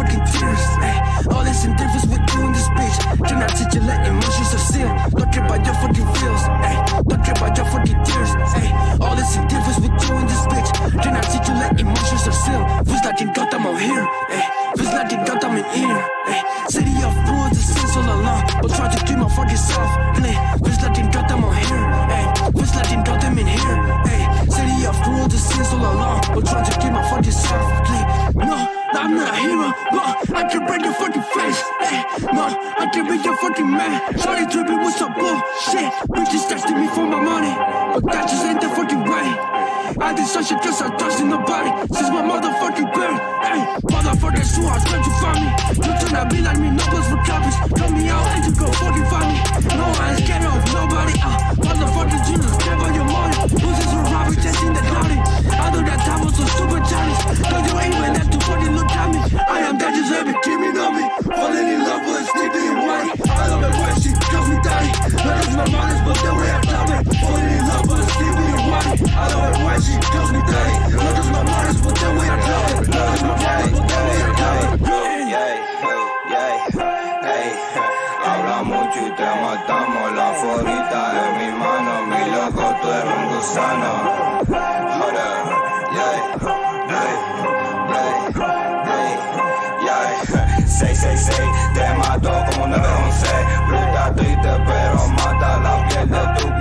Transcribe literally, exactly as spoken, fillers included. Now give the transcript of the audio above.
fucking tears. Ay, all this indifference with you in this bitch. Can I teach you let emotions are sealed? Don't care about your fucking feels. Ay, don't care about your fucking tears. Ay, all this indifference with you in this bitch. Can I teach you let emotions are sealed? Feels like in Gotham out here. Ay, feels like in Gotham in here. Ay, city of blue the sins all along, but try to keep my fucking self clean. Feels like in Gotham out here. Ay, feels like in Gotham in here. Ay, city of blue the sins all along, but try to keep my fucking self clean. No, I'm not a hero, but I can break your fucking face. Ay, no, I can be your fucking man. Sorry, tripping with some bullshit. Bitches texting me for my money, but that just ain't the fucking way. I did such shit cause I trusted nobody since my motherfucking birth. Ay, motherfuckers who are trying to find me. You turn to be like me, no plus for copies. Cut me out and you go fucking find me. No, I ain't scared of nobody. Uh, motherfuckers, you just care about your money. Losers were robbing, chasing the cloudy. I know that time was so super Chinese. Don't you even have to fucking look at me. I am that just every keeping on me. Falling in love with a sleeping in white. I love it when she calls me daddy. Not as my modest, but the way I tell me. Falling in love with a sleeping in white. I love it when she calls me daddy. Not as my modest, but the way I tell it. Not as my modest, but the way I tell it. Habla mucho y te matamos, la forita en mi mano, mi loco, tú eres un gusano. Ahora, yeah, yeah, yeah, yeah. seis seis seis, te mato como nueve once. Puta triste, pero mata la piel de tu